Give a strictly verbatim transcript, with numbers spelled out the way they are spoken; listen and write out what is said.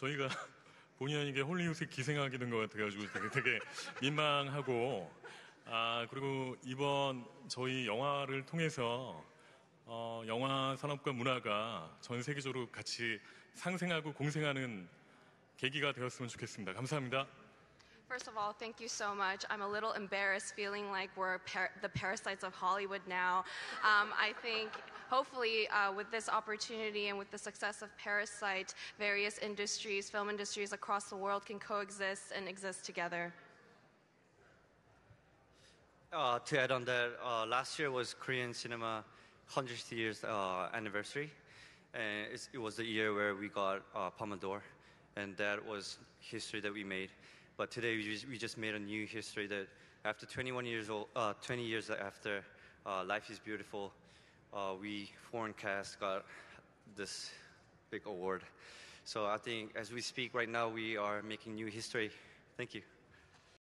저희가 본의 아니게 홀리우드에 기생하게 된 것 같아가지고 되게, 되게 민망하고, 아, 그리고 이번 저희 영화를 통해서 어, 영화 산업과 문화가 전 세계적으로 같이 상생하고 공생하는 계기가 되었으면 좋겠습니다. 감사합니다. First of all, thank you so much. I'm a little embarrassed feeling like we're par the parasites of Hollywood now. Um, I think hopefully uh, with this opportunity and with the success of Parasite, various industries, film industries across the world can coexist and exist together. Uh, to add on that, uh, last year was Korean cinema hundredth years uh, anniversary, and it's, it was the year where we got uh, Palme d'Or, and that was history that we made. But today we just, we just made a new history that after twenty-one years old, uh, twenty years after uh, Life is Beautiful, uh, we foreign cast got this big award. So I think as we speak right now, we are making new history. Thank you.